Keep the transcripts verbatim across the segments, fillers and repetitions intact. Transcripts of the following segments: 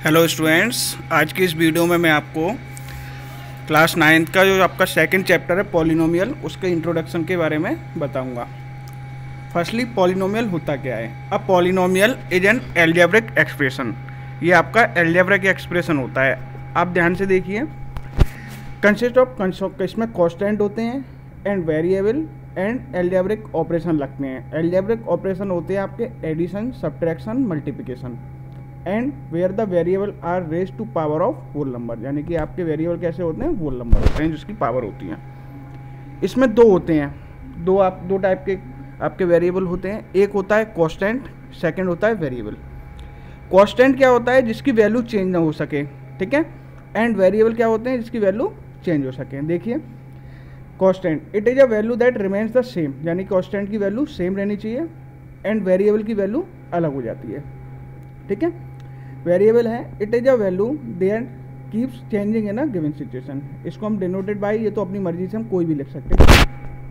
Hello students, आज की इस वीडियो में मैं आपको क्लास नाइन्थ का जो आपका सेकंड चैप्टर है पॉलिनोमियल, उसके इंट्रोडक्शन के बारे में बताऊंगा। फर्स्टली पॉलिनोमियल होता क्या है। A polynomial is an algebraic expression. ये आपका एल्जेब्रिक एक्सप्रेशन होता है। आप ध्यान से देखिए, कंसिस्ट ऑफ, इसमें कॉन्स्टेंट होते हैं and variable and algebraic operation लगते हैं। एल्जेब्रिक ऑपरेशन होते हैं आपके addition, subtraction, multiplication and where the variable are raise to power of whole number, यानी कि आपके वेरिएबल कैसे होते हैं, होल नंबर होते हैं जिसकी पावर होती है। इसमें दो होते हैं, दो आप दो टाइप के आपके वेरिएबल होते हैं। एक होता है कांस्टेंट, सेकंड होता है वेरिएबल। कांस्टेंट क्या होता है, जिसकी वैल्यू चेंज ना हो सके, ठीक है। एंड वेरिएबल क्या होते हैं, जिसकी वैल्यू चेंज हो सके। देखिए constant, it is a value that remains the same, यानी कांस्टेंट की वैल्यू सेम रहनी चाहिए एंड वेरिएबल की वैल्यू अलग हो जाती है, ठीक है। वेरिएबल है, it is a value that keeps changing in a given situation. इसको हम डिनोटेड बाय, ये तो अपनी मर्जी से हम कोई भी लिख सकते हैं।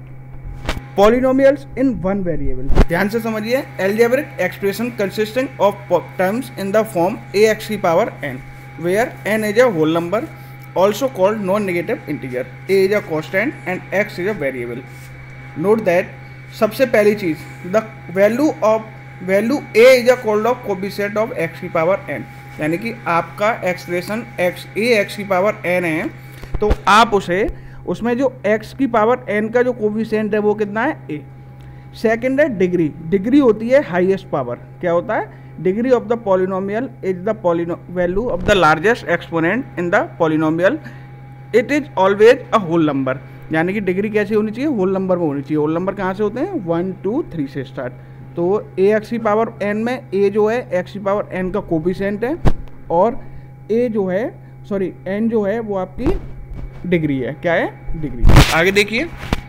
पॉलिनोमियल्स इन वन वेरिएबल, ध्यान से समझिए। Algebraic expression consisting of terms in the form A X की power N, where N is a whole number also called non negative integer. A is a constant and X is a variable. Note that, सबसे पहली चीज, the value of value A is a called of coefficient of X की power N, यानी कि आपका expression X A X की power N है, तो आप उसे उसमें जो एक्स की पावर एन का जो कोफिशिएंट है वो कितना है, ए। सेकंड है डिग्री। डिग्री होती है हाईएस्ट पावर। क्या होता है, degree of the polynomial is the poly value of the largest exponent in the polynomial, it is always a whole number. यानी कि डिग्री कैसी होनी चाहिए, होल नंबर में होनी चाहिए। होल नंबर कहाँ से होते हैं, वन टू थ्री से स्टार्ट। तो ए एक्स की पावर एन में ए जो है एक्स की पावर एन का कोफिशिएंट है, और ए जो है सॉरी एन जो है वो आपकी डिग्री है। क्या है, डिग्री। आगे देखिए,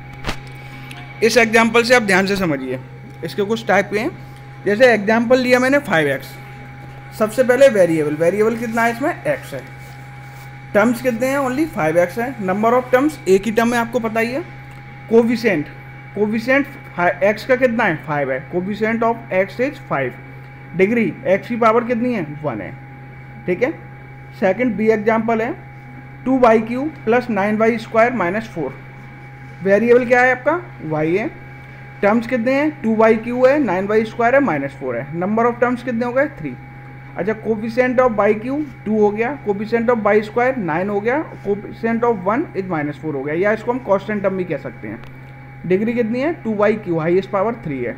इस एग्जांपल से आप ध्यान से समझिए। इसके कुछ टाइप के हैं, जैसे एग्जांपल लिया मैंने फाइव एक्स। सबसे पहले वेरिएबल, वेरिएबल कितना है इसमें, एक्स है। टर्म्स कितने हैं, ओनली फाइव एक्स है। नंबर ऑफ टर्म्स, एक ही टर्म है, आपको पता ही है। कोफिशिएंट, कोफिशिएंट एक्स का कितना है, फाइव है। Coefficient of X is five. Degree, X की पावर कितनी है, वन है, ठीक है। सेकंड बी एग्जांपल है, two Y cube plus nine Y square minus four. Variable क्या है आपका, वाई है। टर्म्स कितने हैं, टू वाई क्यू है, नाइन वाई स्क्वायर है, माइनस फोर है। नंबर ऑफ टर्म्स कितने हो गए, थ्री। अच्छा, coefficient of Y cube two हो गया, coefficient of Y square nine हो गया, coefficient of one is minus four हो गया, या इसको हम कांस्टेंट टर्म भी कह सकते हैं। डिग्री कितनी है, two Y cube, highest power three है।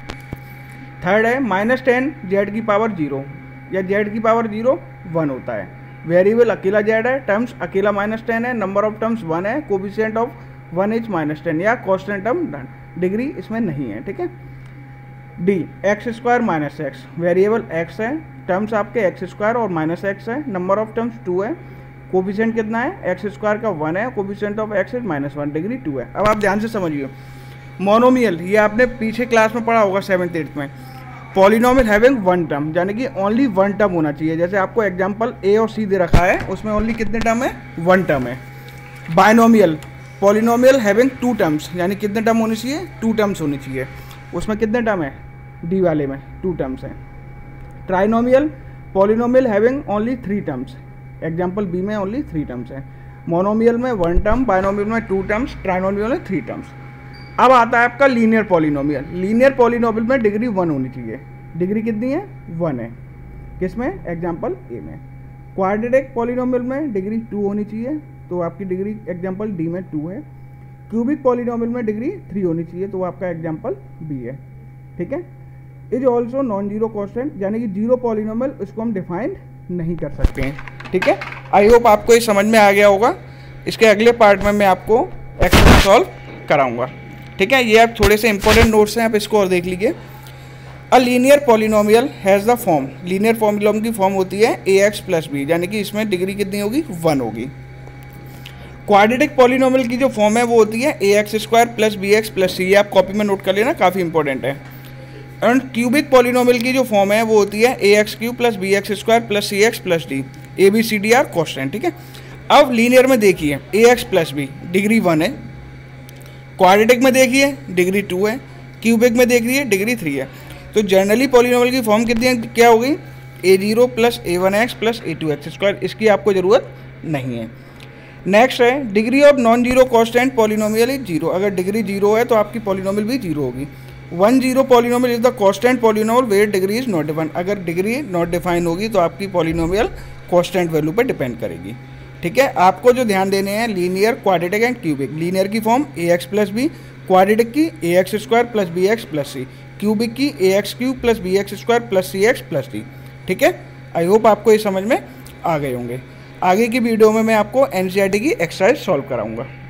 थर्ड है माइनस टेन जेड की पावर जीरो, या जेड की पावर जीरो वन होता है। वेरिएबल अकेला जेड है, टर्म्स अकेला माइनस टेन है, नंबर ऑफ टर्म्स वन है, coefficient of one is minus ten, या कांस्टेंट टर्म डन। डिग्री इसमें नहीं है, ठीक है। D X square minus X, variable X है, टर्म्स आपके एक्स स्क्वायर और माइनस एक्स है, नंबर ऑफ टर्म्स टू है, कोफिशिएंट कितना है, एक्स स्क्वायर का वन है, coefficient of X is minus one, degree two है। अब आप ध्यान से समझिए, मोनोमियल, ये आपने पीछे क्लास में पढ़ा होगा सेवन्थ एट्थ में। पॉलिनोमियल हैविंग वन टर्म, यानी कि ओनली वन टर्म होना चाहिए। जैसे आपको एग्जांपल ए और सी दे रखा है, उसमें ओनली कितने टर्म है, वन टर्म है। Binomial, polynomial having two terms, यानी कितने टर्म होनी चाहिए, टू टर्म्स होनी चाहिए। उसमें कितने टर्म है, डी वाले में टू टर्म्स हैं। Trinomial, polynomial having only three terms, example B में ओनली थ्री टर्म्स है। मोनोमियल में वन टर्म, बाइनोमियल में टू टर्म्स, ट्राइनोमियल में थ्री टर्म्स। अब आता है आपका लीनियर पॉलिनोमियल। लीनियर पॉलिनोमियल में डिग्री वन होनी चाहिए। डिग्री कितनी है, वन है। किसमें, एग्जाम्पल ए में। क्वाड्रेटिक पॉलिनोमियल में डिग्री टू होनी चाहिए, तो आपकी डिग्री एग्जाम्पल डी में टू है। क्यूबिक पॉलिनोमियल में डिग्री थ्री होनी चाहिए, तो आपका एग्जाम्पल बी है, ठीक है। Is also non zero constant, यानी कि जीरो पॉलिनोमियल, इसको हम डिफाइन नहीं कर सकते हैं, ठीक है। आई होप आपको ये समझ में आ गया होगा। इसके अगले पार्ट में मैं आपको एक्सरसाइज सॉल्व कराऊंगा, ठीक है। ये आप थोड़े से इंपॉर्टेंट नोट्स हैं, आप इसको और देख लीजिए। A linear polynomial has the form, linear polynomial की फॉर्म होती है ए एक्स प्लस बी, यानी कि इसमें डिग्री कितनी होगी, वन होगी। क्वाड्रेटिक पॉलिनोमियल की जो फॉर्म है वो होती है A x square plus B x plus C, ये आप कॉपी में नोट कर लेना, काफ़ी इंपॉर्टेंट है। एंड क्यूबिक पॉलिनोमियल की जो फॉर्म है वो होती है A X cube plus B x square plus C x plus D, A B C D are constant, ठीक है। अब लीनियर में देखिए, A x plus B degree one है, क्वाड्रेटिक में देखिए डिग्री टू है, क्यूबिक में देखिए डिग्री थ्री है। तो जनरली पॉलिनोमियल की फॉर्म कितनी है, क्या होगी, a zero plus a one x plus a two x square, इसकी आपको ज़रूरत नहीं है। नेक्स्ट है degree of non zero constant polynomial is zero. अगर डिग्री जीरो है तो आपकी पॉलिनोमियल भी जीरो होगी। One zero polynomial is the constant polynomial where degree is not defined. अगर डिग्री नॉट डिफाइन होगी तो आपकी पॉलिनोमियल कांस्टेंट वैल्यू पर डिपेंड करेगी। ठीक है, आपको जो ध्यान देने हैं linear, quadratic and cubic. Linear की फॉर्म ए एक्स प्लस बी, क्वाड्रेटिक की a x square plus B x plus c, cubic की a x cube plus B x square plus C x plus d. ठीक है, I hope आपको ये समझ में आ गए होंगे। आगे की वीडियो में मैं आपको एनसीईआरटी की एक्सरसाइज सॉल्व कराऊंगा।